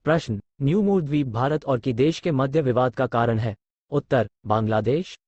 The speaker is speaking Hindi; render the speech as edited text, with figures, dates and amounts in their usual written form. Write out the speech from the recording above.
प्रश्न, न्यू मूर द्वीप भारत और की देश के मध्य विवाद का कारण है। उत्तर, बांग्लादेश।